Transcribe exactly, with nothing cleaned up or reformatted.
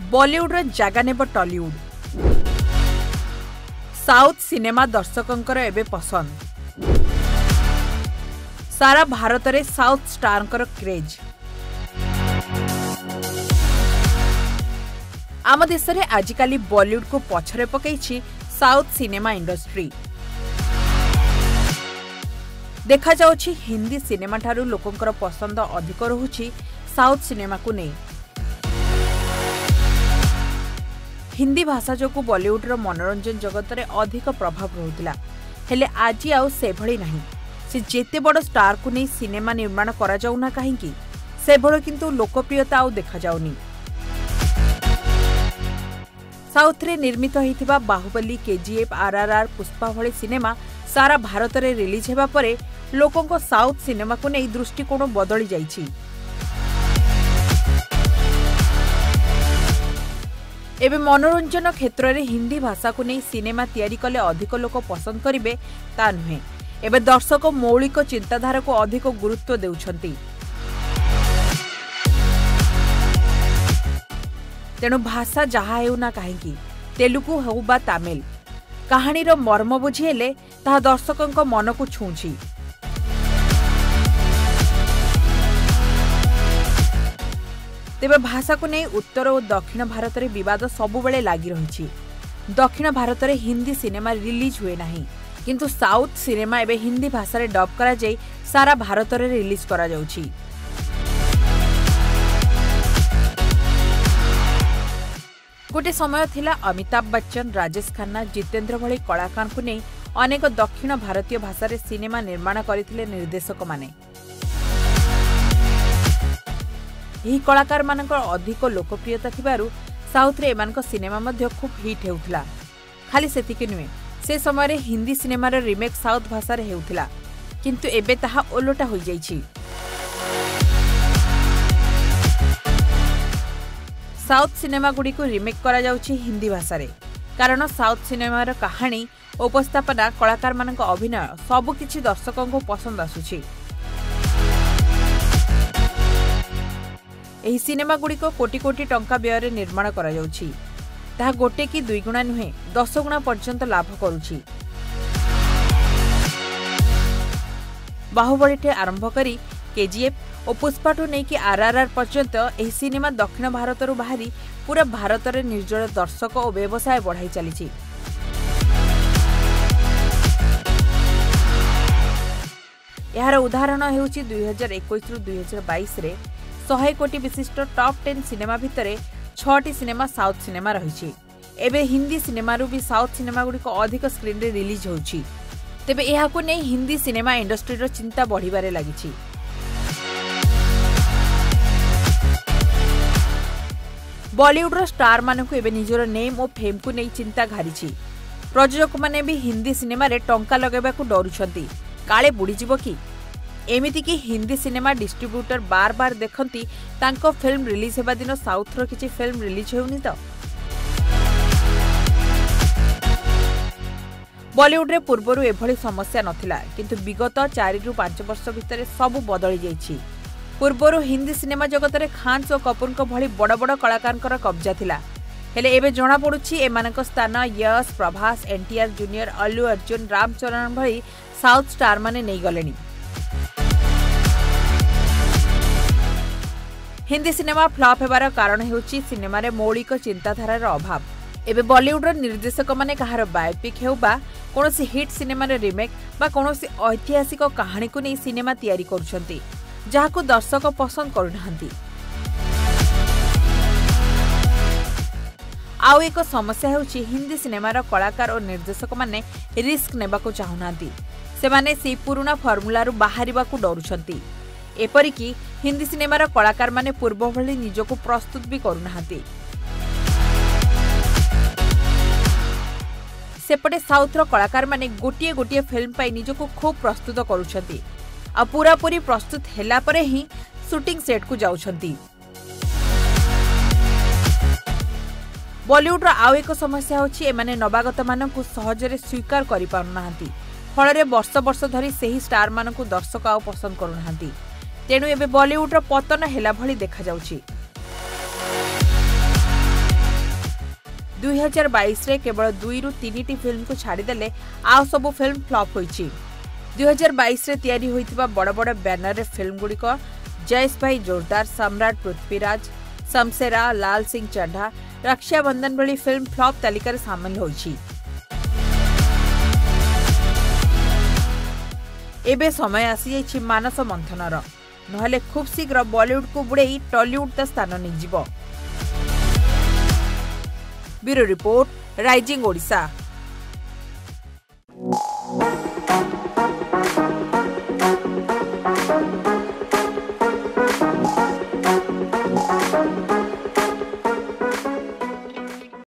बॉलीवुड रो जागा नेब Tollywood. South cinema दर्शकंकर एबे पसंद। सारा भारत रे साउथ स्टार क्रेज। आम देश में आजिकाली बॉलीवुड को पछरे पकईछि साउथ सिनेमा इंडस्ट्री। देखा जाउछि हिंदी सिनेमा ठारू लोकंकर पसंद अधिक रहुछि साउथ सिनेमा को नहीं। हिंदी भाषा जो बॉलीवुड रो मनोरंजन जगत रे अधिक प्रभाव रहुतिला, हेले आजी आउ से भली नहीं। से जेते बड़ स्टार को नहीं सिनेमा निर्माण करा जाउना काहेकि से भलो किंतु लोकप्रियता आउ देखा जाउनी। साउथ रे निर्मित होइथिबा बाहुबली, केजीएफ, आरआरआर, पुष्पा भली सिनेमा सारा भारत रे रिलीज हेबा परे लोकंको साउथ सिनेमा को नहीं दृष्टिकोण बदली जाइछि। एबे मनोरंजन क्षेत्र में हिंदी भाषा को नहीं सिनेमा तैयारी कले अधिक लोक पसंद करिवे ता नुहे। एबे दर्शक मौलिक चिंताधारा को अधिक गुरुत्व देउछंती। तेणु भाषा जहा हेउना काहेकि तेलुगु हेउ बा तामिल, कहानीर मर्म बुझिले ताहा दर्शकंक मन को छुंछि। तेबे भाषा को नहीं उत्तर और दक्षिण भारत में विवाद सबुबले लगी रही। दक्षिण भारत में हिंदी सिनेमा रिलीज हुए नहीं, किंतु साउथ सिनेमा एबे हिंदी भाषा रे डब करा जाई सारा भारत में रिलीज करा जाउछि। गोटे समय थिला अमिताभ बच्चन, राजेश खन्ना, जितेंद्र भली कलाकार को नहीं अनेक दक्षिण भारतीय भाषा रे सिनेमा निर्माण करथिले निर्देशक माने। यही कलाकार मानकर अधिक लोकप्रियता थिबारु साउथ रे एमानक सिनेमा मध्य खूब हिट हेउथिला। खाली सेतिके नुहे, से समय रे हिंदी सिनेमा रे रिमेक साउथ भाषा रे हेउथिला, किंतु एबे ताहा ओलोटा होई जाइछि। साउथ सिनेमा गुडी को रिमेक करा जाउछि हिंदी भाषा रे, कारण साउथ सिनेमा रो कहानी, उपस्थापना, कलाकार मानक अभिनय सब किछि दर्शकों को पसंद आसुछि। एही सिनेमा गुड़िक कोटी कोटी टंका व्यय निर्माण करा जाउछि। ताहा गोटे कि दुई गुणा नुहे दस गुणा पर्यंत लाभ करुछि। बाहुबली टे आरंभ करी केजीएफ और पुष्पा टू नहीं कि आरआरआर पर्यंत एही सिनेमा दक्षिण भारत रु बाहरी पूरा भारत रे निर्जल दर्शक और व्यवसाय बढ़ाई चलीछि। यार उदाहरण हेउछि दुई हजार इक्कीस रु दुई हजार बाईस रे सौ कोटी विशिष्ट टॉप टेन सिनेमा भितरे छटी सिनेमा साउथ सिनेमा रही। एबे हिंदी सिनेमा रू भी साउथ सिनेमा गुड़ी को अधिक स्क्रीन रे रिलीज होउछि। तेबे एहाकु नै हिंदी सिनेमा इंडस्ट्री रो चिंता बढ़िबारे लागिछि। बॉलीवुड रो स्टार मानकु एबे निजर नेम और फेम को नै चिंता घारिछि। प्रयोजक माने भी हिंदी सिनेमा रे टंका लगाइबा को डरुछंती, काले बुड़ी जिवो कि। एमिति कि हिंदी सिनेमा डिस्ट्रीब्यूटर बार बार देखती तांको फिल्म रिलीज हेबा दिन साउथ रो किछि फिल्म रिलीज हेउनी तो। बॉलीवुड रे पूर्वरु एभली समस्या नथिला, किंतु विगत चार रु पांच वर्ष भितर सब बदली जाइछि। पूर्वरु हिंदी सिनेमा जगत रे खान और कपूर को भली बड़ बड़ कलाकार कब्जा थिला, हेले एबे जणा पडुछि एमानक स्थान यश, प्रभास, एनटीआर जूनियर, अल्लू अर्जुन, रामचरण भली साउथ स्टार माने नै गलेनी। हिंदी सिनेमा फ्लॉप हेबार कारण हेउछि सिनेमा रे मौलिक चिंताधारार अभाव। एबे बॉलीवुड रो निर्देशक माने कहार बायोपिक हेउ बा कोनोसी हिट सिनेमा रे रिमेक बा कोनोसी ऐतिहासिक कहानी को नै सिनेमा तैयारी करूछंती, जाहाकु दर्शक पसंद करूनाहांती। आउ एक समस्या हेउछि हिंदी सिनेमा रो कलाकार और निर्देशक माने रिस्क नेबाकू चाहुनाहांती। से माने से पुराना फॉर्मूला रु बाहरिबाकू डरुछंती। एपरिकी हिंदी सिनेमार कलाकार माने पूर्व भली निजको प्रस्तुत भी करूनाहांती। सेपटे साउथर कलाकार माने गोटिए गोटिए फिल्म पाई निजको खूब प्रस्तुत करूछंती, आ पूरा पूरी प्रस्तुत हेला परे ही शूटिंग सेट को जाउछंती। बॉलीवुड आउ एक समस्या होछि एमाने नवागत मानकु सहजरे स्वीकार करि पारुनाहांती। फଳରେ वर्ष वर्ष धरी सही स्टार मानकु दर्शक आउ पसंद करूनाहांती। तेणु एबे बॉलीवुड रो पतन हेला भली देखा जाउछि। दुई हजार बाईस रे केवल दुई रु तीन टी फिल्म को छाड़देले आउ सबु फिल्म फ्लॉप होईची। दुई हजार बाईस रे तैयारी होइतिबा बड़ बड़ बैनर रे फिल्म गुड़िक जयेश भाई जोरदार, सम्राट पृथ्वीराज, शमशेरा, लाल सिंह चड्ढा, रक्षाबंधन भली फिल्म फ्लॉप तालिकार सामिल होईची। एबे समय आसी जाइछि मानस मंथनर, नहले खूब शीघ्र बॉलीवुड को बुड़े टॉलीवुड ता स्थान नहीं जिवो। Bureau report, rising Odisha.